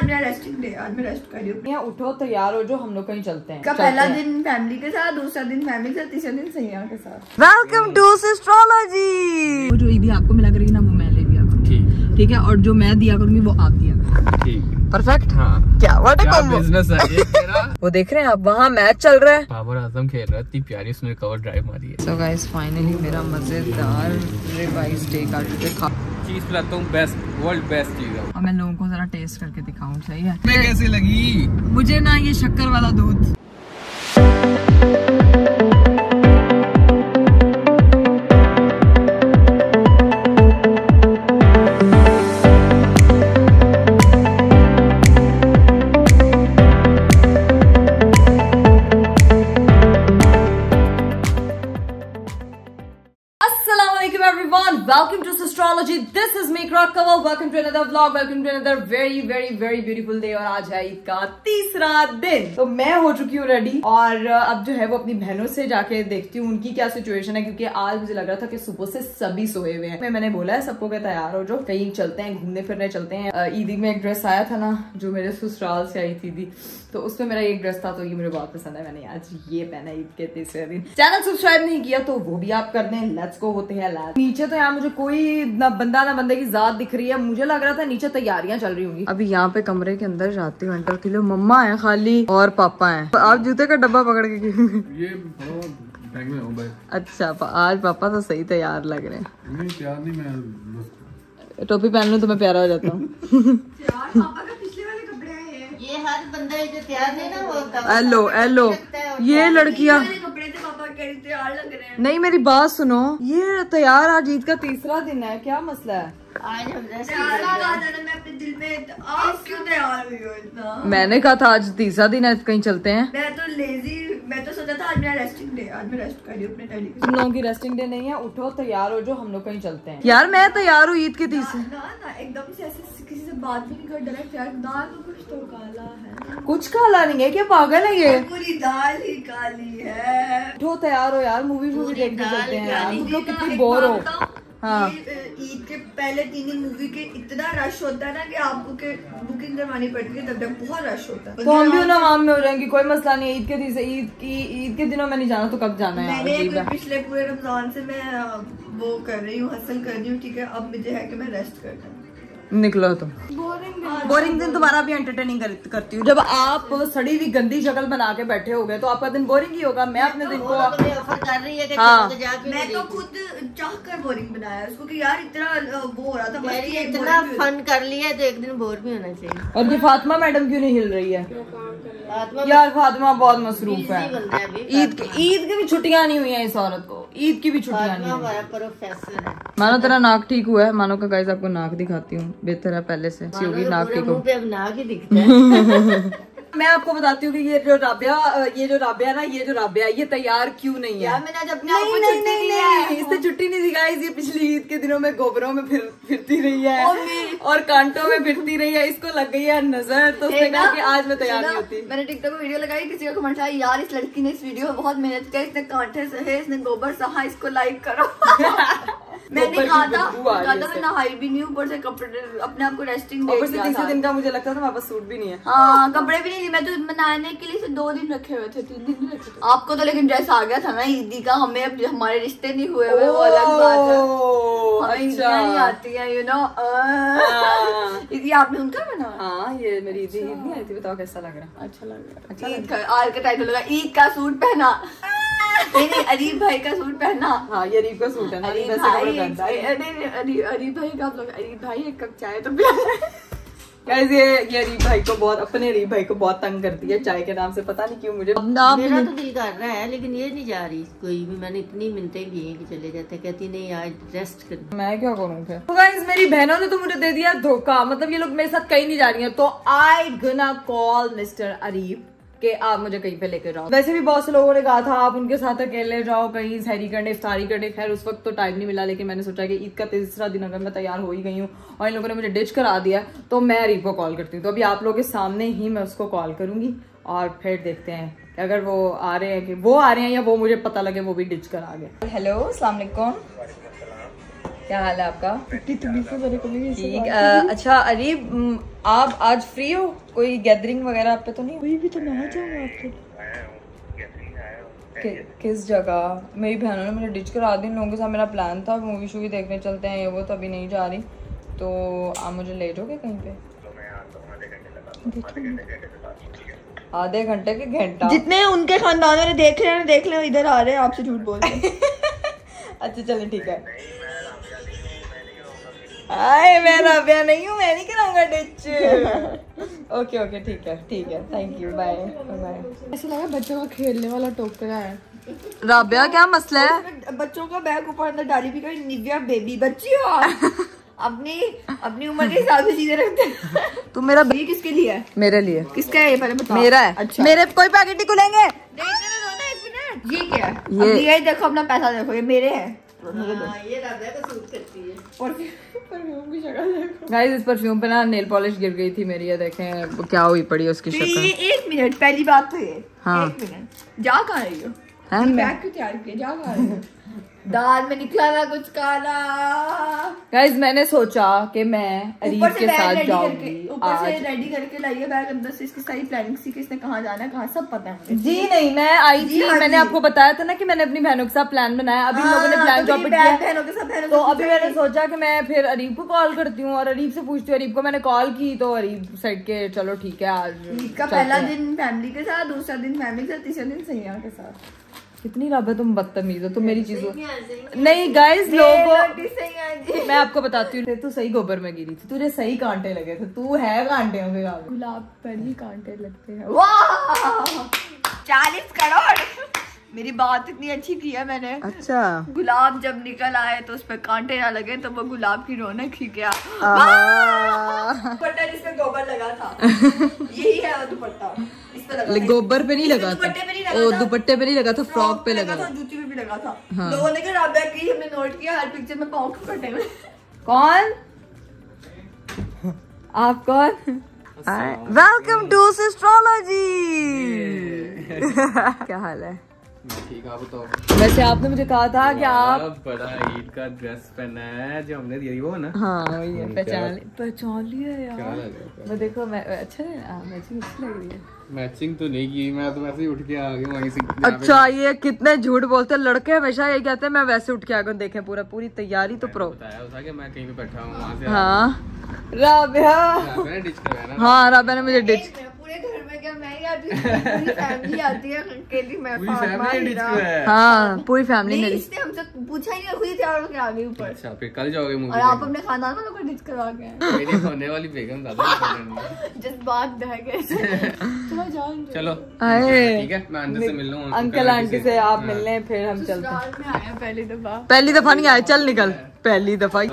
आज मेरा resting day, आज मैं रेस्ट कर रही हूँ। यहाँ उठो, तैयार हो, जो हम लोग कहीं चलते हैं। का पहला दिन फैमिली के साथ, दूसरा दिन फैमिली के साथ, तीसरा दिन सैयाह के साथ। Welcome to astrology. वो जो ईदी आपको मिला करेगी ना, वो मैं ले दिया करूँगी, ठीक है? और जो मैं दिया करूंगी वो आप दिया करूँगी, परफेक्ट। हाँ, क्या व्हाट अ कॉम्बो बिजनेस है ये तेरा। वो देख रहे हैं आप, वहाँ मैच चल रहा है, बाबर आजम खेल रहा है, इतनी प्यारी उसने कवर ड्राइव मारी है। सो गाइस फाइनली मेरा मजेदार रिबाई स्टेक आ चुका है। चीज पिलाता हूँ, बेस्ट, वर्ल्ड बेस्ट चीज है। और मैं लोगों को जरा टेस्ट करके दिखाऊं, सही है? कैसी लगी मुझे ना ये शक्कर वाला दूध। Welcome to Astrology. This is me Croc Cover. Welcome to another vlog. Welcome to another very beautiful day. और आज है ईद का तीसरा दिन। तो मैं हो चुकी हूँ रेडी और अब जो है वो अपनी बहनों से जाके देखती हूँ उनकी क्या सिचुएशन है, क्योंकि आज मुझे लग रहा था कि सुबह से सभी सोए हुए हैं। मैंने बोला है सबको कि तैयार हो, जो कहीं चलते हैं, घूमने फिरने चलते हैं। ईदी में एक ड्रेस आया था ना, जो मेरे ससुराल से आई थी, तो उसमें मेरा एक ड्रेस था, तो ये मुझे बहुत पसंद है। मैंने आज ये पहना ईद के तीसरे दिन। चैनल सब्सक्राइब नहीं किया तो वो भी आप कर दें। लेट्स गो होते हैं लैब। नीचे तो यहाँ मुझे कोई ना बंदा ना बंदे की जात दिख रही है। मुझे लग रहा था नीचे तैयारियां चल रही होंगी। अभी यहाँ पे कमरे के अंदर जाती हूँ एंटर के लिए। मम्मा है खाली और पापा है। आप जूते का डब्बा पकड़ के ये बैग में हूँ भाई। अच्छा, आज पापा तो सही तैयार लग रहे हैं। नहीं तैयार नहीं, मैं टोपी पहन लूं तो मैं प्यारा हो जाता हूँ। ये हर बंदा जो तैयार नहीं ना होता। हेलो ये लड़कियां कपड़े थे, पापा कह रहे तैयार लग रहे हैं। नहीं, मेरी बात सुनो, ये तैयार आज ईद का तीसरा दिन है, क्या मसला है? आज हम मैं अपने दिल में, आप क्यों तैयार हुई हो इतना? मैंने कहा था आज तीसरा दिन है, कहीं चलते हैं। मैं तो लेजी, मैं तो सोचा था आज मेरा रेस्टिंग डे, आज मैं रेस्ट कर रही हूँ अपने डैडी के। तुम लोगों की रेस्टिंग डे नहीं है, उठो तैयार हो, जो हम लोग कहीं चलते हैं। यार मैं तैयार हूँ ईद के तीसरे। ना एकदम से ऐसे किसी से बात भी नहीं कर, डायरेक्ट यार दाल में कुछ तो काला है। कुछ काला नहीं है, क्या पागल है ये? पूरी दाल ही काली है। उठो तैयार हो यार, मूवी देखने चलते हैं यार। तुम लोग कितनी बोर हो। हाँ, ईद के पहले 3 दिन मूवी के इतना रश होता है ना कि आपको के बुकिंग करवानी पड़ती है, तब बहुत रश होता है। तो हम भी उन्नाम में हो जाएंगे, कोई मसला नहीं है। ईद के तीसरे ईद के दिनों में नहीं जाना तो कब जाना है? मैंने पिछले पूरे रमजान से मैं वो कर रही हूँ, हसल कर रही हूँ, ठीक है? अब मुझे है कि मैं रेस्ट करता हूँ। निकलो तुम। बोरिंग दिन तुम्हारा भी एंटरटेनिंग करती हूँ। जब आप सड़ी हुई गंदी शक्ल बना के बैठे हो गए तो आपका दिन बोरिंग ही होगा। मैं अपने दिन को ऑफर कर रही है कि हाँ। मैं तो खुद चाह कर बोरिंग बनाया उसको कि यार इतना वो हो रहा था, इतना फन कर लिया तो एक दिन बोर भी होना चाहिए। और ये फातिमा मैडम क्यों नहीं हिल रही है? यार फातिमा बहुत मसरूफ है। ईद की भी छुट्टियां नहीं हुई है इस औरत को, ईद की भी छुट्टियां नहीं हुई। प्रोफेसर है। मानो तेरा नाक ठीक हुआ है। मानो का गाइस आपको नाक दिखाती हूँ, बेहतर है पहले से। होगी नाक ठीक हो। नाक ही दिखता है। मैं आपको बताती हूँ कि ये जो राबिया ये तैयार क्यों नहीं है? नहीं, इससे छुट्टी नहीं दी गाइस। ये पिछली ईद के दिनों में गोबरों में फिरती रही है और कांटों में फिरती रही है। इसको लग गई है नजर, तो उसने कहा कि आज मैं तैयार नहीं होती। मैंने टिकटॉक में वीडियो लगाई, किसी का कमेंट आया यार इस लड़की ने इस वीडियो में बहुत मेहनत की, इसने कांटे सहे, इसने गोबर सहा, इसको लाइक करो। मैंने कहा था मैं नहाई भी नहीं, ऊपर से कपड़े अपने आप को रेस्टिंग दे दिया था। तीसरे दिन का मुझे लगता था मेरे पास सूट भी नहीं है। हाँ, कपड़े भी नहीं लिए। मैं तो नहाने के लिए 2 दिन रखे हुए थे, 3 दिन रखे थे। आपको तो लेकिन ड्रेस आ गया था ना ईदी का, हमें अब हमारे रिश्ते नहीं हुए वो अलग बात है। हमें नहीं आती है, यू नो। ईदी आपने उनका बना? हाँ, ये मेरी ईद नहीं आई थी। बताओ कैसा लग रहा? अच्छा लग रहा। आज का टाइटल लगा ईद का सूट पहना। नहीं, अरीब भाई का सूट पहना। हाँ, ये अरीब का सूट है ना। अरीब भाई का आप लोग, अरीब भाई एक कप चाय तो गाइस ये अरीब भाई को बहुत, अपने अरीब भाई को बहुत तंग करती है चाय के नाम से, पता नहीं क्यों। मुझे मेरा तो दिल कर रहा है लेकिन ये नहीं जा रही कोई भी। मैंने इतनी मिनटें की हैं कि चले जाते, कहती नहीं आज रेस्ट कर। मैं क्या करूँ फिर? तो गाइस मेरी बहनों ने तो मुझे दे दिया धोखा। मतलब ये लोग मेरे साथ कहीं नहीं जा रही है, तो आई गना कॉल मिस्टर अरीब कि आप मुझे कहीं पे लेकर जाओ। वैसे भी बहुत से लोगों ने कहा था आप उनके साथ अकेले जाओ कहीं सहरी करने, इफ्तारी करने। खैर उस वक्त तो टाइम नहीं मिला, लेकिन मैंने सोचा कि ईद का तीसरा दिन अगर मैं तैयार हो ही गई हूँ और इन लोगों ने मुझे डिच करा दिया तो मैं अरीब को कॉल करती हूँ। तो अभी आप लोगों के सामने ही मैं उसको कॉल करूंगी और फिर देखते हैं अगर वो आ रहे हैं कि वो आ रहे हैं या वो मुझे पता लगे वो भी डिच करा गए। हेलो, अस्सलाम वालेकुम। क्या हाल है आपका? ठीक। अच्छा अरीब, आप आज फ्री हो? कोई गैदरिंग वगैरह आप पे तो नहीं? कोई भी तो ना जाऊँ आपको। किस जगह? मेरी बहनों ने मुझे डिच करा दी। इन लोगों के साथ मेरा प्लान था मूवी शूवी देखने चलते हैं, ये वो, तो अभी नहीं जा रही। तो आप मुझे ले जाओगे कहीं पे? आधे घंटे के घंटा? जितने उनके खानदान ने देख ले इधर आ रहे हैं, आपसे झूठ बोल रहे हैं। अच्छा चलो ठीक है। आए मैं राबिया नहीं हूँ, मैं नहीं कराऊंगा डिच। ओके ठीक है, थैंक यू, बाय बाय। ऐसा लगा बच्चों का खेलने वाला टोकरा है। राबिया क्या मसला है? बच्चों का बैग ऊपर अंदर डाली भी कर, निव्या बेबी बच्ची हो आप। अपनी उम्र के हिसाब से चीजें रखते हैं। तू मेरा ये किसके लिए है? मेरे लिए। किसका है ये पहले बताओ। मेरा है। अच्छा मेरे कोई पैकेट नहीं खुलेंगे। ये क्या है? ये देखो, अपना पैसा देखो, ये मेरे है। ये राबिया को सूट करती है। परफ्यूम की शक्ल देखो गाइस, इस परफ्यूम पे ना नेल पॉलिश गिर गई थी मेरी, ये देखें क्या हुई पड़ी है उसकी शक्ल। ये 1 मिनट पहली बात तो ये। हाँ। 1 मिनट जा कहाँ रही हो? हाँ, बैग क्यों तैयार किया? जा कहाँ रही हो? दाल में निकला ना कुछ काला। गाइस मैंने सोचा कि मैं अरीब के साथ जाऊंगी। ऊपर से रेडी करके लाइए बैग, अंदर से इसकी सारी प्लानिंग सी, किसने कहाँ जाना है, कहाँ सब पता है। जी नहीं, मैं आई थी, मैंने आपको बताया था ना कि मैंने अपनी बहनों के साथ प्लान बनाया। अभी लोगों ने प्लान ड्रॉप किया, तो अभी मैंने सोचा कि मैं फिर अरीब को कॉल करती हूँ और अरीब से पूछती हूँ। अरीब को मैंने कॉल की तो अरीब साइड के चलो ठीक है, आज का पहला दिन फैमिली के साथ, दूसरा दिन फैमिली के साथ, तीसरा दिन सैया के साथ। कितनी राबिया तुम बदतमीज हो, तुम मेरी चीजों। नहीं गाइस, लोगों मैं आपको बताती हूँ, तू सही गोबर में गिरी थी, तुझे सही कांटे लगे थे। तू है कांटे के गुलाब पर ही कांटे लगते हैं। वाह 40 करोड़। मेरी बात इतनी अच्छी की है मैंने। अच्छा, गुलाब जब निकल आए तो उस पर कांटे ना लगे तो वो गुलाब की रौनक ही क्या। दुपट्टा जिसमें गोबर लगा था, यही है वो दुपट्टा। गोबर पे नहीं लगा था, दुपट्टे पे नहीं लगा था, फ्रॉक पे लगा था, जूती पे भी लगा था। लोगों ने कहा राबिया की, हमने नोट किया हर पिक्चर में पाँव कटे में। कौन आप? कौन? Welcome to astrology. क्या हाल है? ठीक, आप बताओ। वैसे आपने मुझे कहा था कि आप बड़ा ईद का ड्रेस पहना है जो हमने दिया वो ना। हाँ वही है, पहचान लिया यार। क्या लगा? वो देखो, मैं अच्छा है, मैचिंग अच्छी लग रही है। मैचिंग तो नहीं की, मैं तो वैसे ही उठ के आ गया वहीं से। अच्छा, ये कितने झूठ बोलते हैं लड़के, हमेशा यही कहते हैं मैं वैसे उठ के आ गया। देखें पूरी तैयारी तो प्रो। बताया था कि मैं कहीं पे बैठा हूँ वहाँ से। हाँ राबिया, हाँ राबिया ने मुझे डिच। पूरे घर में क्या मैं ही आती हूँ, पूरी फैमिली आती है अकेली, मैं हाँ पूरी फैमिली मेरी। इसने हमसे पूछा ही नहीं, खुद ही तैयार होकर आ गई ऊपर। अच्छा, फिर कल जाओगे मूवी और आप अपने खानदान वालों को डिच करवा के आए। मेरी होने वाली बेगम ज्यादा जज्बात बह गए। चलो जाओ, चलो ठीक है, मैं अंदर से मिल लूँ अंकल आंटी से। आप मिल लें फिर हम चलते हैं। में आया पहली दफा नहीं आए, चल निकल। पहली दफा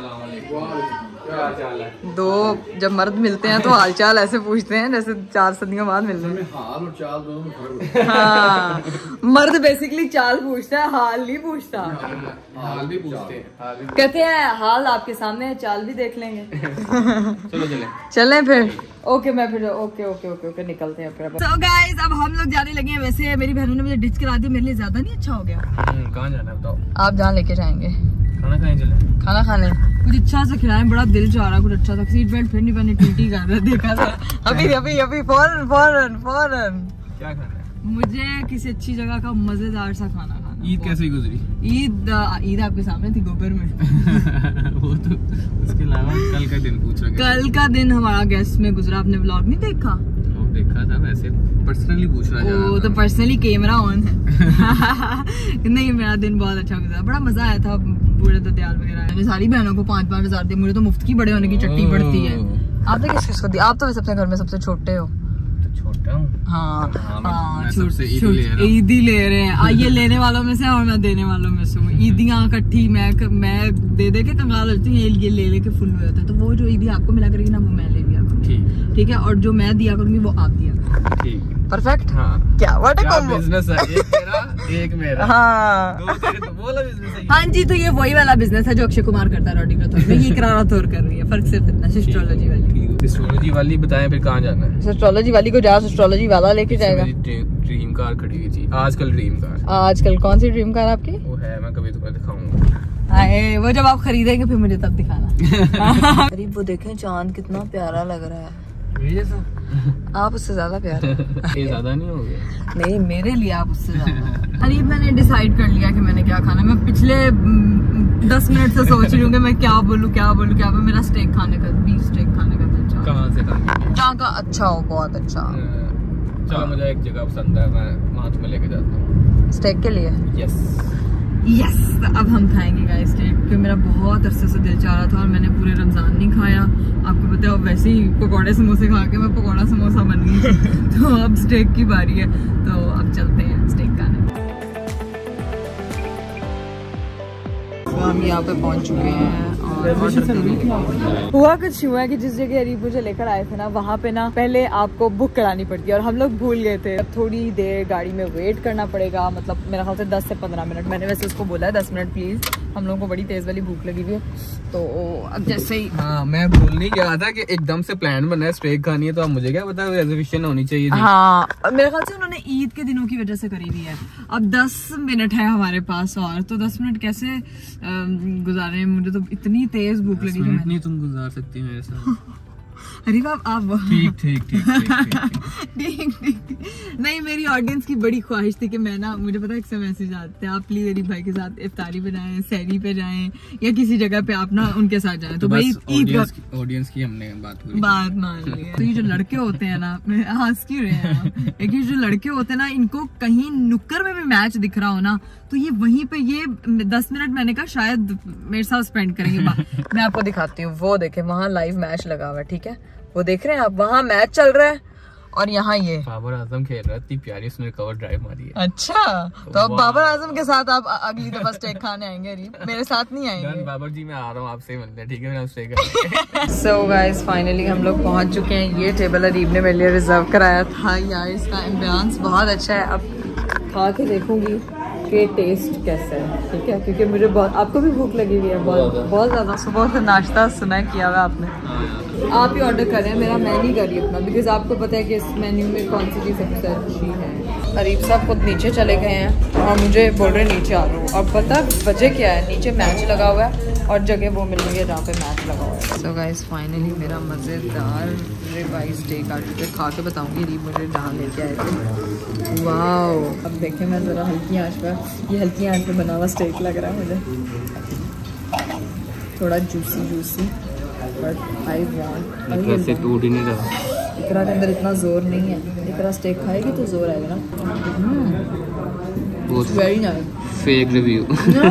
दो जब मर्द मिलते हैं तो हालचाल ऐसे पूछते हैं जैसे 4 सदियों बाद मिल रहे हैं। हाल और चाल दोनों में फर्क। हाँ, मर्द बेसिकली चाल पूछता है, हाल नहीं पूछता। हाल भी पूछते हैं, कहते हैं हाल आपके सामने है, चाल भी देख लेंगे। चलो चलें फिर। ओके मैं फिर ओके निकलते हैं फिर। So guys, अब हम लोग जाने लगे हैं। वैसे मेरी बहनों ने मुझे डिच करा दी, मेरे लिए ज्यादा नहीं अच्छा हो गया। कहाँ जाना है बताओ? आप जहाँ लेके जाएंगे। खाना खाने चले? खाना खाने कुछ अच्छा सा खिलाएं, बड़ा दिल चाह रहा कुछ अच्छा सा। सीट बेल्ट फिर नहीं पहनी, टीटी कर रहा देखा था अभी फौरन क्या खाना है? मुझे किसी अच्छी जगह का मजेदार सा खाना खाना। ईद कैसे गुजरी? ईद आपके सामने थी गोबर में। वो तो उसके अलावा कल का दिन पूछ रहे। कल का दिन हमारा गेस्ट में गुजरा, आपने व्लॉग नहीं देखा? देखा था, वैसे पर्सनली पूछ रहा है। तो पर्सनली कैमरा ऑन है। नहीं, मेरा दिन बहुत अच्छा गुजरा, बड़ा मजा आया था। पूरे दतियाल वगैरह मैंने सारी बहनों को 5-5 हज़ार दिए। मुझे तो मुफ्त की बड़े होने की चट्टी पड़ती है। आपने किस किस को दिया? आप तो वैसे अपने घर में सबसे छोटे हो। छोटा हूँ? हाँ, ईदी ले रहे हैं। ये लेने वालों में से और मैं देने वालों में से हूँ। ईदियाँ इकट्ठी मैं दे के कंगाल होती हूँ, ये ले के फुल हो जाता है। तो वो जो ईदी आपको मिला करेगी ना, वो मैं ले लिया करूँगी। ठीक है, और जो मैं दिया करूँगी वो आप दिया करूँगी। परफेक्ट। हाँ, क्या व्हाट अ बिजनेस है। एक मेरा। हाँ हाँ जी, तो ये वही वाला बिजनेस है जो अक्षय कुमार करता है रोटी का तौर। ये इकरार तौर कर रही है, फर्क सिर्फ इतना। एस्ट्रोलॉजी वाली। एस्ट्रोलॉजी वाली बताएं फिर कहाँ जाना है? एस्ट्रोलॉजी वाली को जाओ, एस्ट्रोलॉजी वाला लेके जाएगा। ड्रीम कार खड़ी हुई थी आजकल। ड्रीम कार आजकल कौन सी ड्रीम कार आपकी? वो है, मैं कभी तुम्हें दिखाऊंगा। आए वो जब आप खरीदेंगे फिर मुझे तब दिखाना। अरे वो देखें चांद कितना प्यारा लग रहा है। आप उससे ज्यादा प्यारा ये ज्यादा नहीं हो गया? नहीं मेरे लिए आप उससे ज्यादा। अरे मैंने डिसाइड कर लिया कि मैंने क्या खाना। मैं पिछले 10 मिनट से सोच रही हूँ कि मैं क्या बोलूँ। मेरा स्टेक खाने का, बीफ स्टेक खाने का दिल चाह। कहाँ से खाएंगे? जहाँ का अच्छा हो, बहुत अच्छा। चलो मुझे एक जगह पसंद है, मैं वहाँ तुम्हें लेके जाता हूँ स्टेक के लिए। यस तो अब हम खाएंगे गाइस स्टेक, क्योंकि मेरा बहुत अरसे से दिल चाह रहा था और मैंने पूरे रमजान नहीं खाया। आपको पता है अब वैसे ही पकौड़े समोसे खा के मैं पकौड़ा समोसा बन गई। तो अब स्टेक की बारी है, तो अब चलते हैं स्टेक खाने। तो हम यहाँ पे पहुँच चुके हैं और हुआ कुछ हुआ कि जिस जगह अरीब मुझे लेकर आए थे ना, वहाँ पे ना पहले आपको बुक करानी पड़ती है और हम लोग भूल गए थे। अब थोड़ी देर गाड़ी में वेट करना पड़ेगा, मतलब मेरा ख्याल से 10 से 15 मिनट। मैंने वैसे उसको बोला है 10 मिनट प्लीज, हम लोगों को बड़ी तेज वाली भूख लगी हुई है। तो अब जैसे ही हाँ मैं भूल नहीं गया था कि एकदम से प्लान बना है स्टेक खानी है, तो अब मुझे क्या पता रिजर्वेशन होनी चाहिए थी। हाँ मेरे ख्याल से उन्होंने ईद के दिनों की वजह से करी हुई है। अब 10 मिनट है हमारे पास और तो 10 मिनट कैसे गुजारे। मुझे तो इतनी तेज भूख लगी कि नहीं तुम गुजार सकती हो मेरे साथ। अरे आप ठीक नहीं, मेरी ऑडियंस की बड़ी ख्वाहिश थी कि मैं ना, मुझे पता है एक मैसेज आते हैं आप प्लीज अरीब भाई के साथ इफ्तारी पे जाएं, सहरी पे जाएं या किसी जगह पे आप ना उनके साथ जाएं। तो भाई ऑडियंस की हमने बात मान ली है। तो ये जो लड़के होते हैं ना, हंस क्यों रहे हैं, ये जो लड़के होते हैं ना, इनको कहीं नुक्कड़ में भी मैच दिख रहा हो ना, तो ये वहीं पे ये 10 मिनट मैंने कहा शायद मेरे साथ स्पेंड करेंगे। मैं आपको दिखाती हूँ, वो देखे वहाँ लाइव मैच लगा हुआ है, ठीक है वो देख रहे हैं आप, वहाँ मैच चल रहा है और यहाँ ये बाबर आजम खेल रहा है। इतनी प्यारी उसने कवर ड्राइव मारी है। अच्छा तो अब बाबर आजम के साथ आप अगली दफा स्टेक खाने आएंगे अरीब, मेरे साथ नहीं आएंगे। बाबर जी मैं आ रहा हूँ आपसे मिलते हैं, ठीक है? स्टेक सो गाइस फाइनली हम लोग पहुँच चुके हैं। ये टेबल अरीब ने मेरे लिए रिजर्व कराया था यार, इसका एम्बियंस बहुत अच्छा है। अब खा के देखूंगी कि टेस्ट कैसा है, ठीक है? क्योंकि मुझे बहुत, आपको भी भूख लगी हुई है बहुत ज़्यादा। सुबह से नाश्ता सुना किया हुआ आपने, आप ही ऑर्डर कर रहे हैं, मेरा मैं नहीं कर रही अपना, बिकॉज आपको पता है कि इस मेन्यू में कौन सी चीज़ सबसे अच्छी है। अरीब साहब खुद नीचे चले गए हैं और मुझे बोल रहे नीचे आ रहा हूँ। अब पता वजह क्या है, नीचे मैच लगा हुआ है और जगह वो मिल रही है जहाँ पे मैच लगा हुआ है। सो गाइस फाइनली मेरा मज़ेदार रिवाइज स्टेक आ चुके, खा के बताऊँगी। अरीब मुझे जहाँ लेके आए थे, वाओ। अब देखें मैं ज़रा हल्की आंच पर, ये हल्की आंच पर बना हुआ स्टेक लग रहा है मुझे, थोड़ा जूसी बट आई वांट। से टूट ही नहीं रहा, इकरा के अंदर इतना जोर नहीं है, इकरा स्टेक खाएगी तो जोर आएगा ना। Very nice fake review.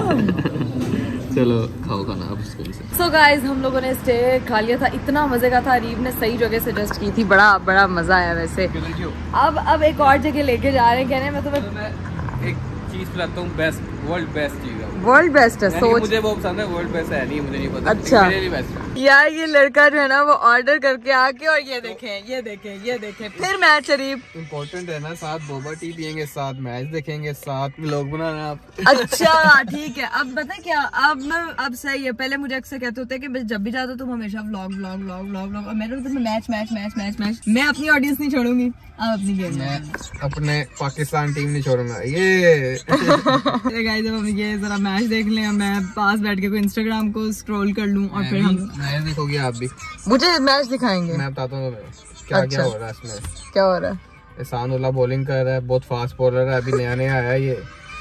चलो खाओ खाना आप स्कूल से। सो गाइज हम लोगों ने स्टेक खा लिया था, इतना मजे का था। अरीब ने सही जगह सजेस्ट की थी, बड़ा मजा आया वैसे। अब एक और जगह लेके जा रहे हैं, कहने मैं तुम्हें एक चीज पिलाता हूँ, बेस्ट वर्ल्ड बेस्ट चीज है, वर्ल्ड बेस्ट है। सोच मुझे वो पसंद है, वर्ल्ड बेस्ट है नहीं, मुझे नहीं पता। अच्छा मेरे लिए बेस्ट है यार, ये लड़का जो है ना वो ऑर्डर करके आके और ये देखें फिर मैच। अरीब इम्पोर्टेंट है ना, साथ बोबा टी पियेंगे, साथ मैच देखेंगे, साथ व्लॉग बनाना आप। अच्छा ठीक है। अब पता क्या, अब सही है। पहले मुझे अक्सर कहते होते हैं कि जब भी जाता तुम हमेशा व्लॉग और मैंने तो मैच। मैं अपनी ऑडियंस नहीं छोड़ूंगी, अब अपनी गेम मैं अपने पाकिस्तान टीम नहीं छोड़ूंगा। ये गाइस जब हम ये जरा मैच देख लें, मैं पास बैठ के कोई इंस्टाग्राम को स्क्रॉल कर लूं और फिर हम मैच देखोगे आप भी, मुझे मैच दिखाएंगे। मैं बताता हूँ क्या क्या हो रहा है इसमें। क्या हो रहा है? एहसान उल्लाह बॉलिंग कर रहा है, बहुत फास्ट बॉलर है, अभी नया आया है ये।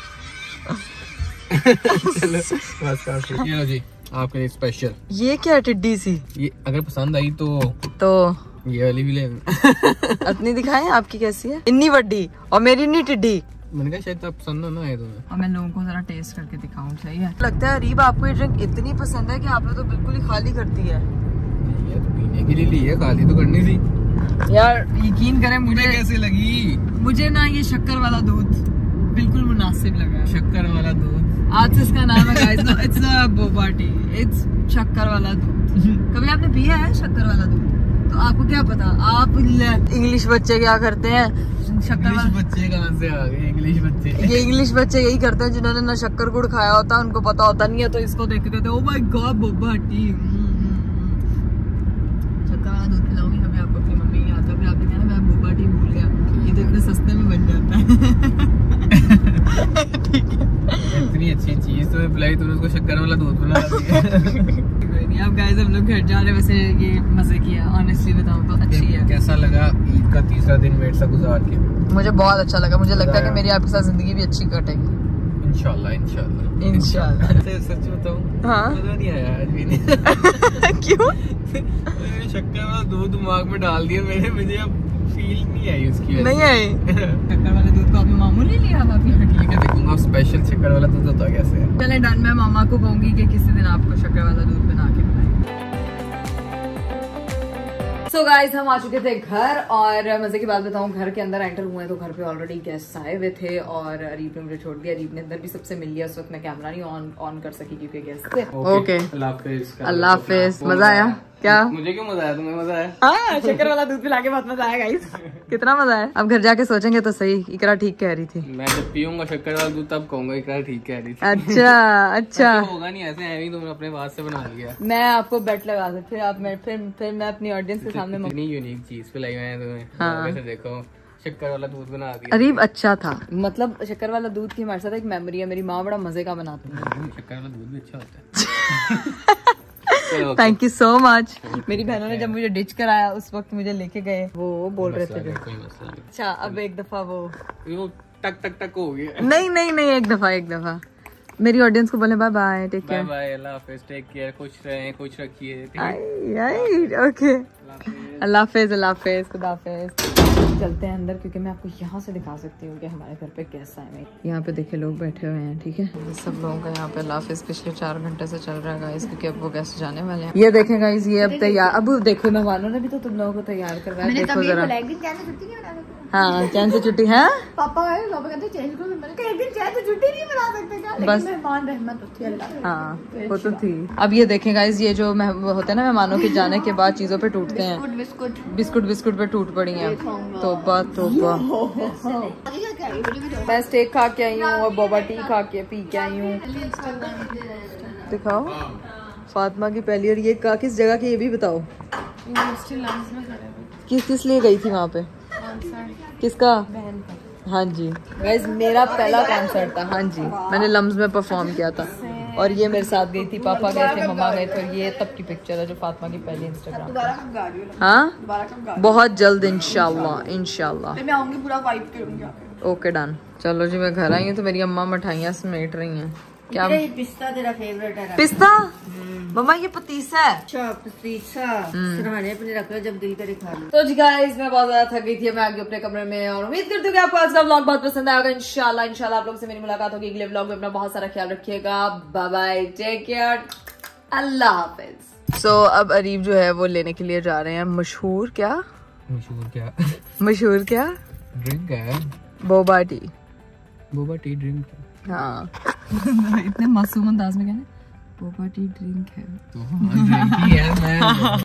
चलो बस ये लो जी आपके लिए स्पेशल। ये क्या टिड्डी सी? ये अगर पसंद आई तो ये वाली भी ले। अपनी दिखाएं, आपकी कैसी है? इतनी बड़ी और मेरी इतनी टिड्डी। मैंने कहा शायद पसंद हो ना है तुम्हें, और मैं लोगों को जरा टेस्ट करके दिखाऊं। सही है? लगता है अरीब आपको ये ड्रिंक इतनी पसंद है कि आपने तो बिल्कुल ही खाली कर दी है। ये तो पीने के लिए ली है, खाली तो करनी थी यार। यकीन करें मुझे कैसे लगी, मुझे ना ये शक्कर वाला दूध बिल्कुल मुनासिब लगा। शक्कर वाला दूध, आज से इसका नाम है guys, it's not boba tea, it's शक्कर वाला दूध। कभी आपने पिया है शक्कर वाला दूध? तो आपको क्या पता, आप इंग्लिश बच्चे क्या करते हैं, शक्कर वाला बच्चे कहाँ से आ गए इंग्लिश बच्चे? ये इंग्लिश बच्चे यही करते हैं जिन्होंने ना शक्कर गुड़ खाया होता है, उनको पता होता नहीं है, तो इसको देख के कहते हैं oh my god boba tea. शक्कर वाला दूध खिलाऊंगी कभी आपको अपनी मम्मी की आता, फिर आपने कहना मैं बोबा टी भूल गया। ये तो इतने सस्ते में बन जाता है। ठीक है, इतनी अच्छी चीज तो पिलाई, तूने उसको शक्कर वाला दूध बना दिया। अब गाइस हम लोग घर जा रहे हैं। वैसे ये मजे किया, ऑनेस्टली बताऊं तो अच्छी है। कैसा लगा ईद का तीसरा दिन मेरे साथ गुजार के? मुझे बहुत अच्छा लगा। मुझे लगता है कि मेरी आपके साथ जिंदगी भी अच्छी कटेगी इंशाल्लाह। सच बताऊं, हाँ। मजा नहीं आया आज भी नहीं। क्यों? मैंने शक्कर वाला दूध दिमाग में डाल दिया मेरे, मुझे अब फील नहीं आई उसकी वजह नहीं आई। शक्कर वाला दूध को आपने मामूली लिया भाभी? ठीक है, देखूंगा स्पेशल शक्कर वाला दूध होता कैसे है। चले डन। मैं मामा को कहूंगी कि किसी दिन आपको शक्कर वाला दूध बना के पिलाएं। सो गाइस हम आ चुके थे घर, और मजे की बात बताऊं, घर के अंदर एंटर हुए तो घर पे ऑलरेडी गेस्ट आए हुए थे और अरीब ने मुझे छोड़ दिया। अरीब ने अंदर भी सबसे मिल लिया। उस वक्त मैं कैमरा नहीं ऑन कर सकी क्योंकि गेस्ट थे। ओके, अल्लाह हाफिज। मजा आया क्या? मुझे क्यों मजा आया? तुम्हें मजा आया? हाँ, शक्कर वाला दूध पिला के बहुत मजा आया गाइस। कितना मजा आया। अब घर जाके सोचेंगे तो सही। इकरा ठीक कह रही थी। मैं जब पीऊंगा शक्कर वाला दूध तब कहूंगा इकरार ठीक कह रही थी। अच्छा होगा नहीं ऐसे, ऐਵੇਂ तुमने अपने बात से बना लिया। मैं आपको बेट लगा सकती, फिर मैं अपनी ऑडियंस के सामने इतनी यूनिक चीज पिलाई मैंने तुम्हें। हाँ। वैसे देखो शक्कर वाला दूध बना दिया। अरीब अच्छा था, मतलब शक्कर वाला दूध की हमारे साथ एक मेमोरी है। मेरी माँ बड़ा मजे का बनाती है। शक्कर वाला दूध भी अच्छा होता है। Thank you so much. मेरी बहनों ने जब मुझे डिच कराया उस वक्त मुझे लेके गए, वो बोल रहे थे कोई मसला नहीं। अच्छा अब एक दफा वो टक टक टक हो गया। नहीं एक दफा मेरी ऑडियंस को बोले bye bye, take care. Bye bye, अल्लाह हाफिज, टेक केयर, खुश रहें, खुश रखिए। ओके, अल्लाह हाफिज, खुदा हाफिज। चलते हैं अंदर क्योंकि मैं आपको यहाँ से दिखा सकती हूँ कि हमारे घर पे कैसा है। यहाँ पे देखिए लोग बैठे हुए हैं, ठीक है। सब लोगों का यहाँ पे अल्लाह हाफिज पिछले 4 घंटे से चल रहा है गाइस, क्योंकि अब वो गेस्ट जाने वाले हैं। ये देखें गाइस, ये अब तैयार। अब देखो मेहमानों ने भी तो तुम लोगों को तैयार करवाया। देखो जरा। हाँ, चैन से छुट्टी है। पापा कहते चेंज करो, मैंने कहा एक दिन चैन से छुट्टी नहीं बना सकते क्या? बस मेहमान रहमत होती है अल्लाह। हाँ वो तो थी। अब ये देखें गाइस, ये जो होते हैं ना मेहमानों के जाने के बाद चीजों पे टूटते हैं। बिस्कुट पे टूट पड़ी हैं। तौबा। मैं स्टेक खा के आई हूँ और बोबा टी खा के पी के आई हूँ। दिखाओ फातिमा की पहली। और ये किस जगह की, ये भी बताओ। किस लिए गई थी वहाँ पे? किसका? हाँ जी गाइस, मेरा पहला कॉन्सर्ट था। हाँ जी, मैंने लम्स में परफॉर्म किया था और ये मेरे साथ गई थी। पापा गए थे, मम्मा गए थे। और ये तब की पिक्चर है जो फातिमा की पहली इंस्टाग्राम। हाँ, बहुत जल्द इंशाल्लाह मैं आऊंगी, पूरा वाइब करूंगी। Okay done. चलो जी, मैं घर आई हूँ तो मेरी अम्मा मिठाइयाँ समेट रही हैं। क्या पिस्ता तेरा फेवरेट है? पिस्ता? मम्मा ये पतीसा है। अच्छा पतीसा सिरहाने अपने रख लो, जब दिल करे खा लो। तो जी गाइस, मैं बहुत ज्यादा थक गई थी। मैं आ गई अपने कमरे में और उम्मीद करती हूँ कि आपको आज का व्लॉग बहुत पसंद आएगा। इंशाल्लाह आप लोगों से मेरी मुलाकात होगी अगले व्लॉग में। अपना बहुत सारा ख्याल रखिएगा। बाय बाय, टेक केयर, अल्लाह हाफिज। सो अब अरीब जो है वो लेने के लिए जा रहे हैं मशहूर क्या ड्रिंक है, बोबा टी ड्रिंक। हाँ इतने मासूम अंदाज में कहना बोबा टी ड्रिंक है तो हाँ, ड्रिंक ही है। मैं